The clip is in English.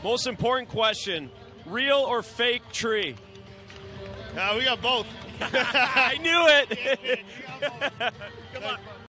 Most important question, real or fake tree? We got both. I knew it. Good luck.